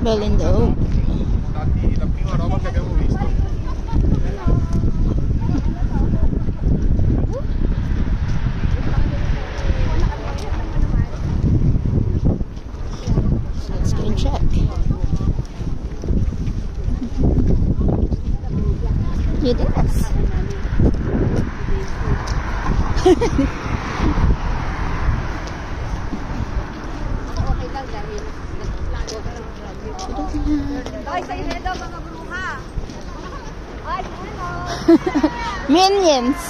Berlin Dome. Infatti la prima roba che abbiamo visto. Let's go and check. It is. Minions.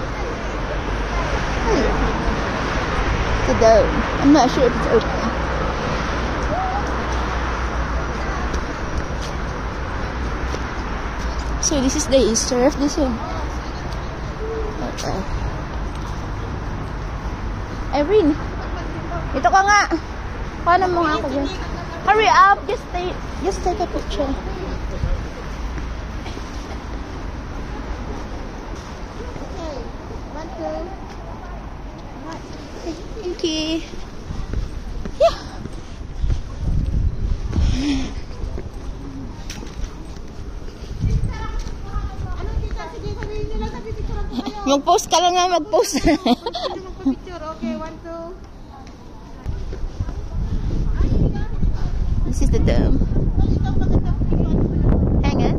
The dome. I'm not sure if it's open. So this is the Easter of this one. Okay. Irene, ito ka nga. Paano mo nga ako dyan? Hurry up! Just take a picture. Okay. 1, 2. Thank you. Yeah. Mag-post ka lang nga, mag-post. Mag-picture, okay, 1, 2. This is the dome. Hang on.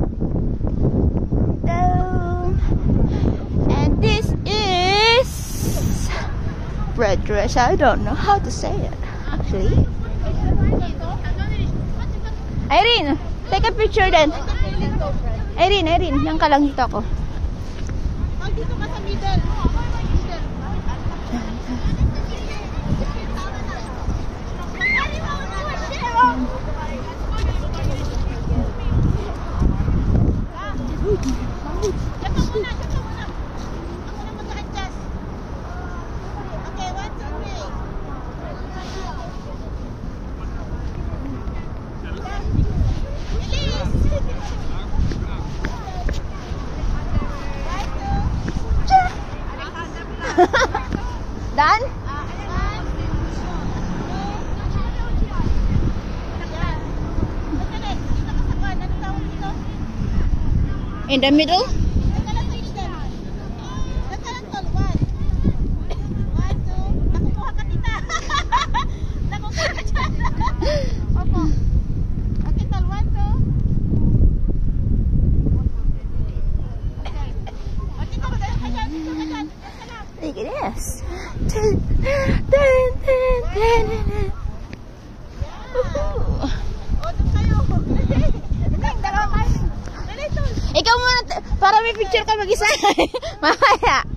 Dome. And this is red dress. I don't know how to say it, actually. Irene, take a picture then. Irene, yan ka lang dito ako. Dito ka sa middle. Done? In the middle? Look at this. Ikaw muna, para may picture ka mag-isa. Mamaya.